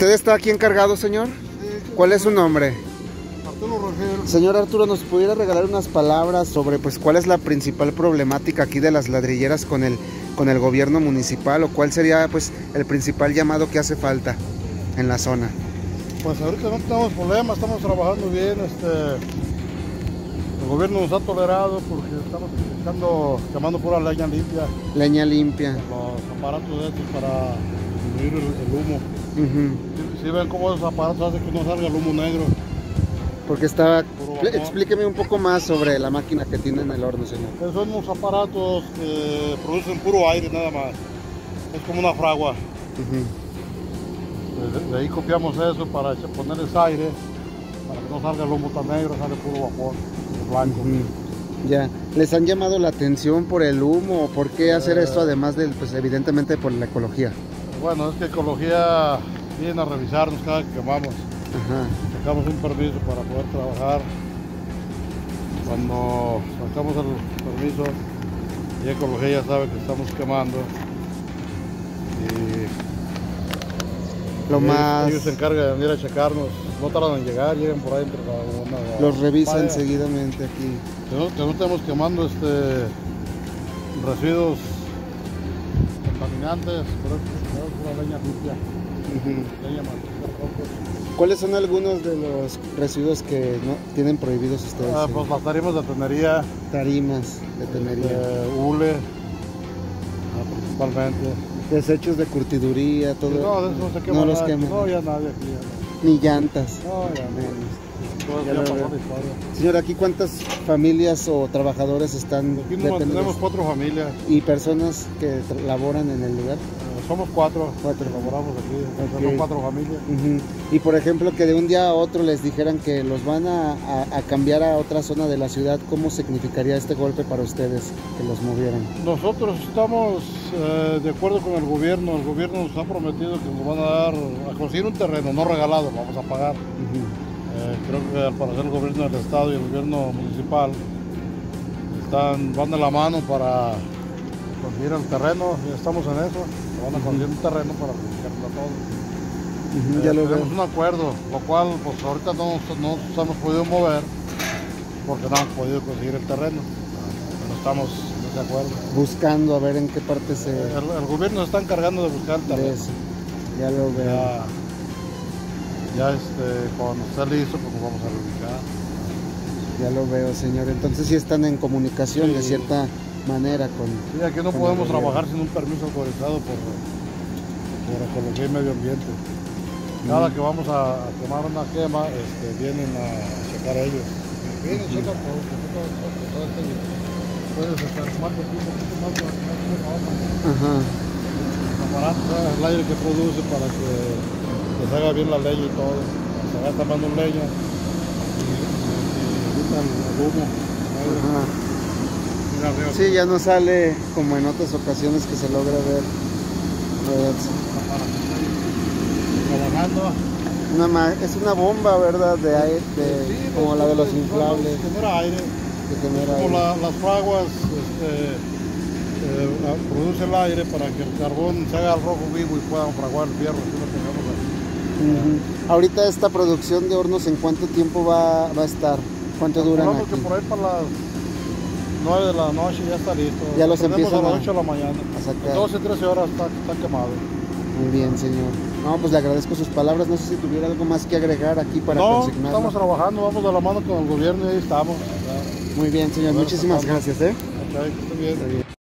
¿Usted está aquí encargado, señor? ¿Cuál es su nombre? Arturo Rogel. Señor Arturo, ¿nos pudiera regalar unas palabras sobre pues cuál es la principal problemática aquí de las ladrilleras con el gobierno municipal, o cuál sería pues el principal llamado que hace falta en la zona? Pues ahorita no tenemos problemas, estamos trabajando bien. El gobierno nos ha tolerado porque estamos quemando pura leña limpia. Leña limpia. Los aparatos estos para disminuir el humo. Si ven cómo esos aparatos hacen que no salga el humo negro. Porque está... Explíqueme un poco más sobre la máquina que tiene en el horno, señor. Son unos aparatos que producen puro aire nada más. Es como una fragua. De ahí copiamos eso para ponerles aire, para que no salga el humo tan negro, sale puro vapor blanco. Ya, ¿les han llamado la atención por el humo o por qué hacer esto, además de, pues evidentemente por la ecología? Bueno, es que ecología viene a revisarnos cada que quemamos. Sacamos un permiso para poder trabajar. Cuando sacamos el permiso, y ecología ya sabe que estamos quemando. Ellos se encargan de venir a checarnos, no tardan en llegar, llegan por ahí entre la los revisan seguidamente aquí. Que no estemos quemando residuos contaminantes, pero es una leña limpia. Leña ¿Cuáles son algunos de los residuos que no tienen prohibidos ustedes? Pues las tarimas de tenería. Tarimas de tenería. Hule, principalmente. Desechos de curtiduría, todo. No, de eso no se quema. No los queman. No, ya nadie aquí. Ni llantas. No, ya menos. Ya pasó la historia. Señor, ¿aquí cuántas familias o trabajadores están? Aquí tenemos 4 familias. ¿Y personas que laboran en el lugar? Somos 4 que laboramos aquí. Son 4 familias. Y por ejemplo, que de un día a otro les dijeran que los van a cambiar a otra zona de la ciudad, ¿cómo significaría este golpe para ustedes que los movieran? Nosotros estamos de acuerdo con el gobierno. El gobierno nos ha prometido que nos van a conseguir un terreno, no regalado, lo vamos a pagar. Creo que al parecer el gobierno del estado y el gobierno municipal van de la mano para conseguir el terreno, y estamos en eso. Van a conseguir un terreno para dedicarlo a todo. Ya lo tenemos veo. un acuerdo, lo cual pues ahorita no nos hemos podido mover porque no hemos podido conseguir el terreno, pero estamos de acuerdo. Buscando a ver en qué parte se... El gobierno se está encargando de buscar el terreno. Ya lo veo. Cuando esté listo, pues nos vamos a reubicar. Ya lo veo, señor. Entonces sí están en comunicación de cierta manera con... Sí, aquí no podemos trabajar sin un permiso autorizado por ecología y medio ambiente. Cada que vamos a tomar una quema, vienen a checar ellos. Vienen, checan todo. Puedes estar más aquí, un poquito más el aire que produce para que les haga bien la leña y todo. Se va tapando leña y evitan el humo. Sí, ya no sale como en otras ocasiones que se logra ver. Trabajando. Es una bomba, ¿verdad? De aire, como la de los inflables. Genera aire. Como las fraguas produce el aire para que el carbón se haga al rojo vivo y puedan fraguar el fierro. Ahorita esta producción de hornos, ¿en cuánto tiempo va a estar? ¿Cuánto duran aquí? Que por ahí para las 9 de la noche ya está listo. Ya los empiezan a las 8 de la mañana. A sacar. 12, 13 horas está quemado. Muy bien, señor. No, pues le agradezco sus palabras. No sé si tuviera algo más que agregar aquí para consignarlo. Estamos trabajando, vamos de la mano con el gobierno y ahí estamos. Muy bien, señor. Muchísimas gracias. Ok, que esté bien.